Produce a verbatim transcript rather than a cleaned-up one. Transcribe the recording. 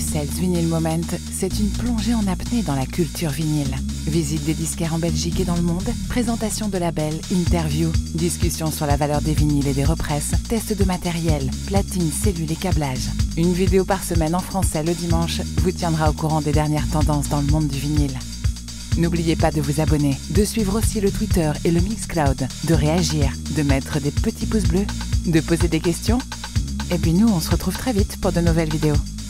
Bruxelles Vinyl Moment, c'est une plongée en apnée dans la culture vinyle. Visite des disquaires en Belgique et dans le monde, présentation de labels, interviews, discussions sur la valeur des vinyles et des represses, tests de matériel, platine, cellules et câblage. Une vidéo par semaine en français le dimanche vous tiendra au courant des dernières tendances dans le monde du vinyle. N'oubliez pas de vous abonner, de suivre aussi le Twitter et le Mixcloud, de réagir, de mettre des petits pouces bleus, de poser des questions. Et puis nous, on se retrouve très vite pour de nouvelles vidéos.